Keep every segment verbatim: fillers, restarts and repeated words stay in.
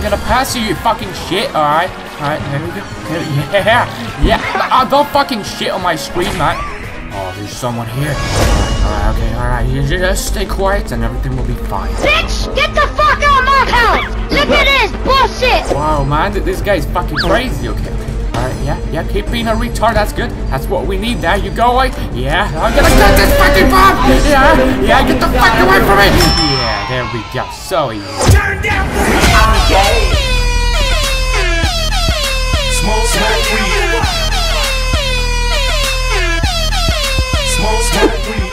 gonna pass you, you fucking shit. Alright, alright, there we go. There, yeah, yeah. Oh, don't fucking shit on my screen, man. Oh, there's someone here. Alright, okay, alright. You just stay quiet and everything will be fine. Bitch, get the fuck out of my house! Look at this bullshit! Wow, man, this guy's fucking crazy. Okay, okay. Alright, yeah, yeah, keep being a retard, that's good. That's what we need. There you go, like, yeah, I'm gonna get this fucking bomb! Yeah, yeah, get the fuck away from me! Yeah, there we go, so easy. Turn down the heat! I'm gay! Smoke, smoke, weed. Smoke, smoke, weed.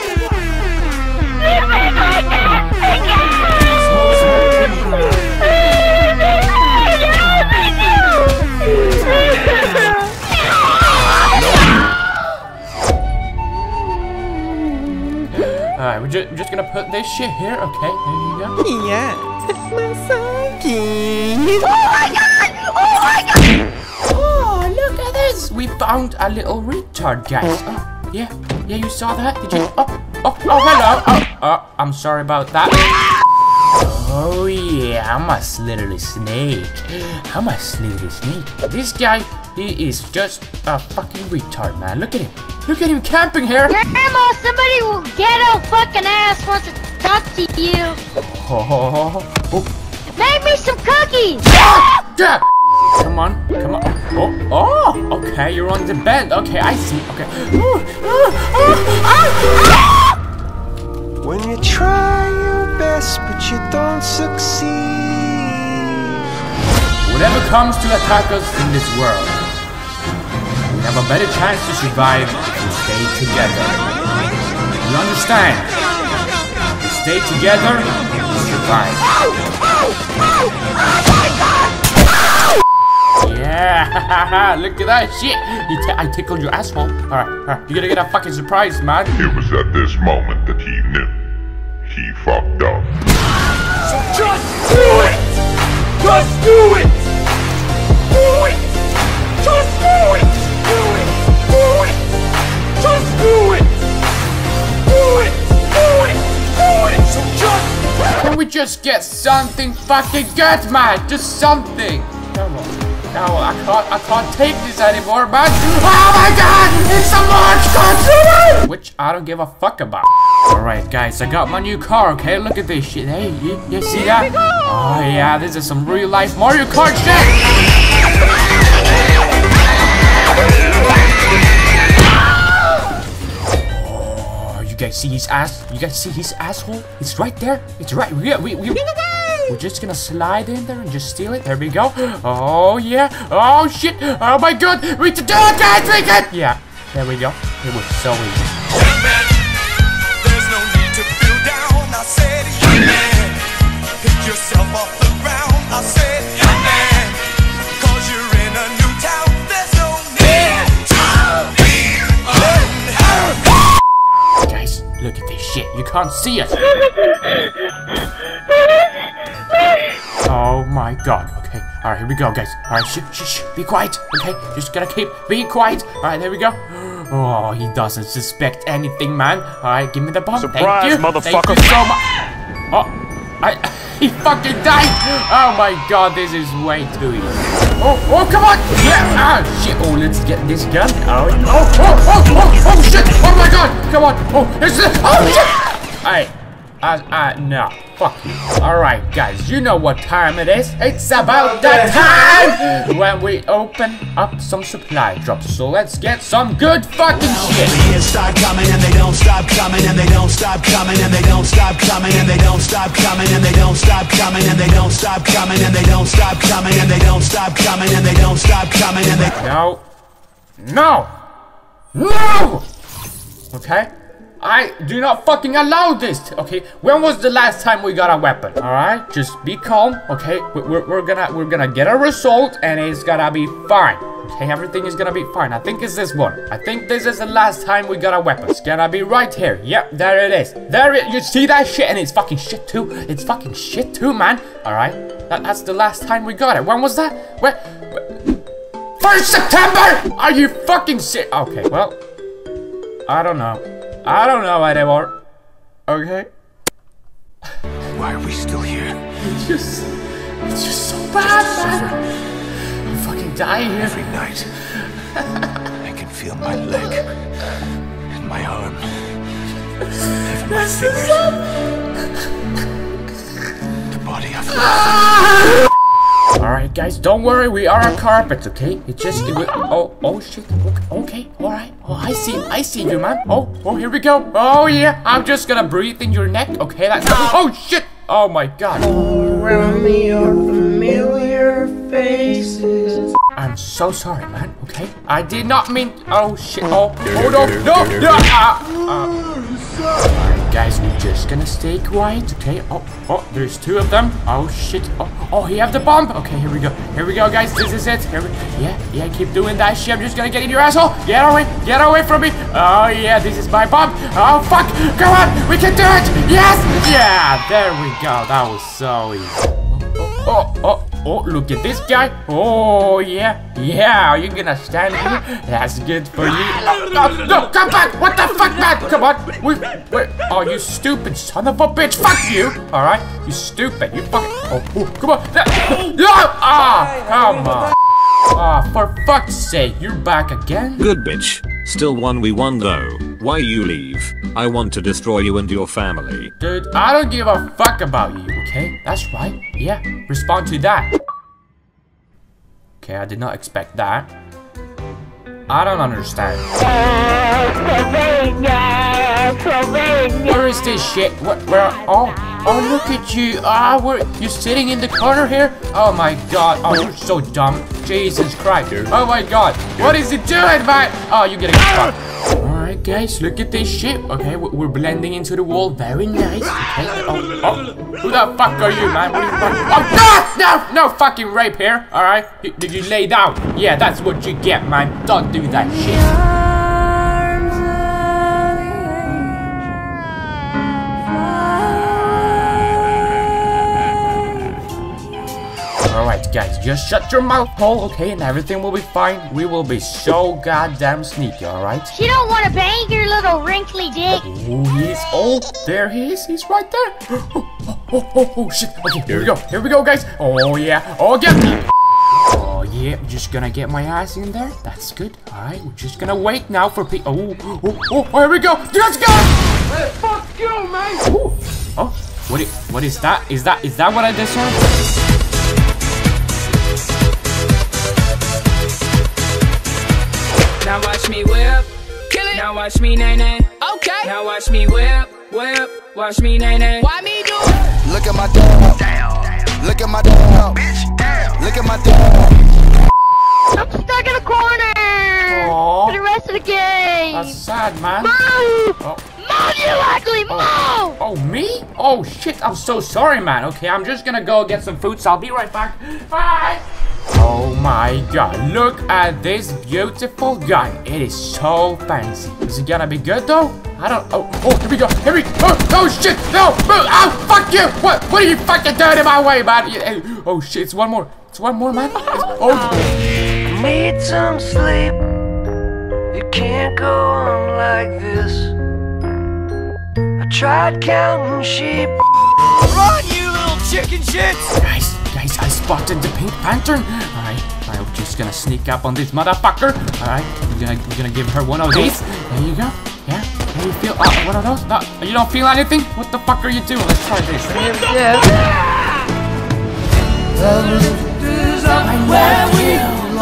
Alright, we're, ju we're just gonna put this shit here, okay? There you go. Yeah, it's my sidekick. Oh my god! Oh my god! Oh, look at this! We found a little retard, guys. Oh, yeah, yeah, you saw that? Did you? Oh, oh, oh, hello. Oh, oh, I'm sorry about that. Oh yeah, I'm a slitherly snake. I'm a slitherly snake. This guy, he is just a fucking retard, man. Look at him. Look at him camping here. Grandma, somebody will get a fucking ass wants to talk to you. Oh, oh, oh. Make me some cookies. Ah, yeah. Come on, come on. Oh, oh, okay, you're on the bed. Okay, I see. Okay. Ooh, ooh, ooh, ah, ah. When you try your best, but you don't succeed. Whatever comes to attack us in this world, we have a better chance to survive if we stay together. You understand? If we stay together, we survive. Yeah, look at that shit. T I tickled your asshole. Alright, alright, you're gonna get a fucking surprise, man. It was at this moment that he knew. He fucked up. So just do it! Just do it! Do it! Just do it! Do it! Do it! Just do it! Do it! Do it! Do it! So just... Can we just get something fucking good, man? Just something. Come on. No, I can't, I can't take this anymore, man. Oh my god, it's a launch controller! Which I don't give a fuck about. Alright, guys, I got my new car, okay? Look at this shit. Hey, you, you see that? Oh, yeah, this is some real life Mario Kart shit! Oh, you guys see his ass? You guys see his asshole? It's right there. It's right. We, we, we, we're just gonna slide in there and just steal it. There we go. Oh, yeah. Oh, shit. Oh, my God. We can do it, guys. We can. Yeah, there we go. It was so easy. I said, young man, pick yourself off the ground. I said, young man, cause you're in a new town. There's no need to be alone. Guys, look at this shit. You can't see us. Oh my god. Okay. Alright, here we go, guys. Alright, shh, shh, shh. Be quiet. Okay. Just gotta keep being quiet. Alright, there we go. Oh, he doesn't suspect anything, man. Alright, give me the bomb. Surprise, Thank you. motherfucker. Thank you so much. Oh, I, he fucking died. Oh my god, this is way too easy. Oh, oh, come on. Yeah. Ah, shit. Oh, let's get this gun. Oh, oh, oh, oh, oh, oh, shit. Oh my god. Come on. Oh, it's this. Oh, shit. Alright. Uh, uh, no. Fuck you. Alright, guys, you know what time it is. It's about that time when we open up some supply drops. So let's get some good fucking shit. The hits start coming and they don't stop coming and they don't stop coming and they don't stop coming and they don't stop coming and they don't stop coming and they don't stop coming and they don't stop coming and they don't stop coming and they don't stop coming and they... No. No. No. Okay? I do not fucking allow this, okay? When was the last time we got a weapon? All right, just be calm, okay? We're, we're gonna we're gonna get a result, and it's gonna be fine. Okay, everything is gonna be fine. I think it's this one. I think this is the last time we got a weapon. It's gonna be right here. Yep, there it is. There it. You see that shit, and it's fucking shit too. It's fucking shit too, man. All right, that, that's the last time we got it. When was that? Where? First September? Are you fucking shit? Okay, well, I don't know. I don't know anymore. Okay. Why are we still here? Just, It's just so bad, man. I'm fucking dying here. Every night, I can feel my leg and my arm. Even my fingers. The body of Alright guys, don't worry, we are on carpet, okay? It just, it will, oh, oh shit, okay, okay, alright. Oh, I see, I see you, man. Oh, oh, here we go. Oh yeah, I'm just gonna breathe in your neck, okay? That's, oh shit, oh my god. Around me are familiar faces. I'm so sorry, man, okay? I did not mean, oh shit, oh, oh no, no, no, uh, uh. Alright guys, we're just gonna stay quiet, okay? Oh, oh, there's two of them. Oh shit, oh, oh, he have the bomb. Okay, here we go, here we go guys, this is it. Here we, yeah, yeah, keep doing that shit. I'm just gonna get in your asshole. Get away, get away from me. Oh yeah, this is my bomb. Oh fuck, come on, we can do it. Yes, yeah, there we go. That was so easy. Oh, oh, oh, oh, look at this guy. Oh, yeah, yeah, you're gonna stand here. That's good for you. No, no, come back. What the fuck, man? Come on. Wait, wait. Oh, you stupid son of a bitch. Fuck you. All right, you stupid. You fucking. Oh, oh come on. No, ah, come on. Ah, for fuck's sake, you're back again? Good bitch. Still one v one though. Why you leave? I want to destroy you and your family. Dude, I don't give a fuck about you, okay? That's right. Yeah, respond to that. Okay, I did not expect that. I don't understand. Where is this shit? What? Where? Oh, oh, look at you. Ah, where? You sitting in the corner here? Oh my god. Oh, you're so dumb. Jesus Christ. Oh my god. What is it doing, man? Oh, you're getting fucked. Alright, guys, look at this shit. Okay, we're blending into the wall. Very nice. Okay. Oh, oh. Who the fuck are you, man? What are you fucking? Oh, no! No! No fucking rape here. Alright? Did you lay down? Yeah, that's what you get, man. Don't do that shit. Alright guys, just shut your mouth hole, okay, and everything will be fine. We will be so goddamn sneaky, alright? She don't want to bang your little wrinkly dick. Oh, he's, oh, there he is, he's right there. Oh, oh, oh, oh, oh, shit. Okay, here we go, here we go, guys. Oh, yeah, oh, get me. Oh, yeah, I'm just gonna get my ass in there. That's good, alright, we're just gonna wait now for pe- Oh, oh, oh, oh, here we go. Let's go. Hey, fuck you, man. Oh, oh, what is, what is that? Is that, is that what I deserve? Now watch me whip, kill it. Now watch me nay nay. Okay. Now watch me whip, whip. Watch me nay nay. Why me do it? Look at my dog. Look at my dog. Bitch, damn. Look at my dog. I'm stuck in a corner Aww. for the rest of the game. That's sad, man. Move! Oh. Move, you ugly! Oh. Move! Oh, me? Oh, shit, I'm so sorry, man. Okay, I'm just gonna go get some food, so I'll be right back. Bye! Oh my god, look at this beautiful gun. It is so fancy. Is it gonna be good, though? I don't... Oh, oh, here we go. Here we go. Oh, oh shit. No. Move. Oh, fuck you. What? What are you fucking doing in my way, man? Oh, shit. It's one more. It's one more, man. It's, oh. Need some sleep. You can't go on like this. I tried counting sheep. Run, you little chicken shits! Guys, guys, I spotted the Pink Panther. Alright, I'm just gonna sneak up on this motherfucker. Alright, we're gonna, we're gonna give her one of these. There you go. Yeah, how you feel? Uh, one of those? No, you don't feel anything? What the fuck are you doing? Let's try this. Yeah. I love you.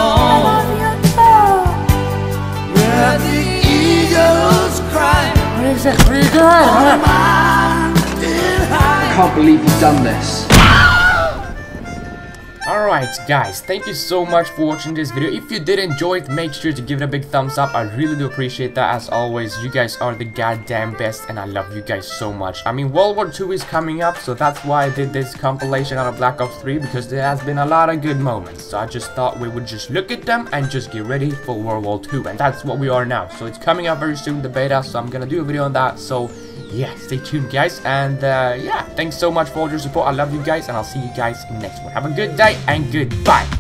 Where the eagles cry. What is it? What are you doing? I can't believe you've done this. Alright guys, thank you so much for watching this video. If you did enjoy it, make sure to give it a big thumbs up. I really do appreciate that. As always, you guys are the goddamn best and I love you guys so much. I mean, World War Two is coming up, so that's why I did this compilation out of Black Ops three, because there has been a lot of good moments. So I just thought we would just look at them and just get ready for World War Two, and that's what we are now. So it's coming up very soon, the beta, so I'm gonna do a video on that. So yeah, stay tuned guys, and uh, yeah, thanks so much for all your support. I love you guys, and I'll see you guys in the next one. Have a good day and goodbye.